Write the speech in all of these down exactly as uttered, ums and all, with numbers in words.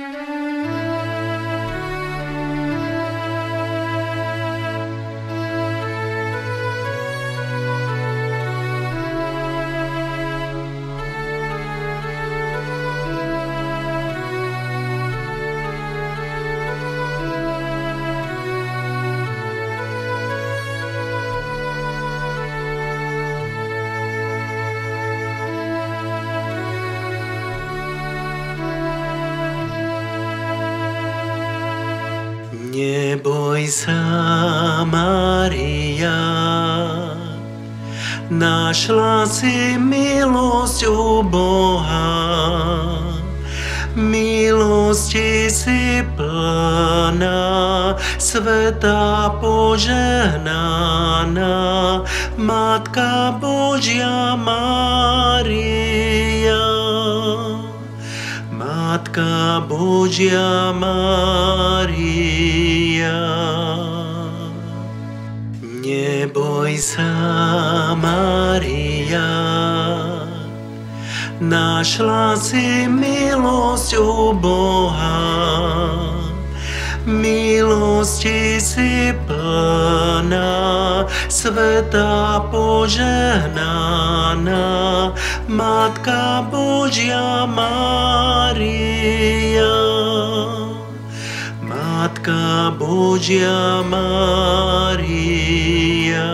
Neboj sa, Mária, našla si milosť u Boha. Milosti si plná, svätá požehnaná, Matka Božia Mária. Matka Božia Mária. Neboj sa, Mária, našla si milosť u Boha. Milosti si plná, svätá požehnaná, Matka Božia Mária. Matka Božia Mária.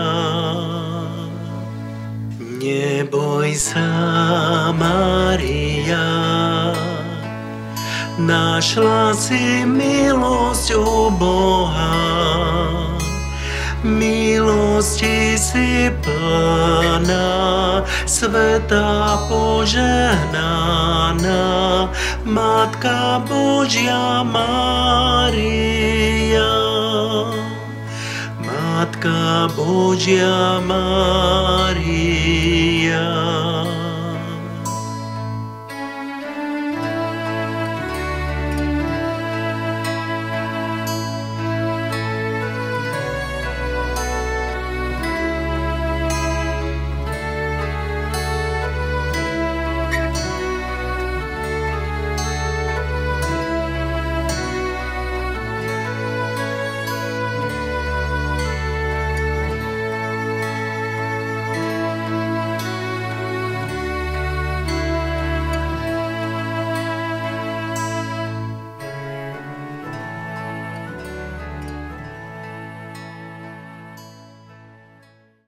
Neboj sa, Mária, našla si milosť u Boha. Milosti si plná, svätá požehnaná, Matka Božia Mária. Matka Božia Mária.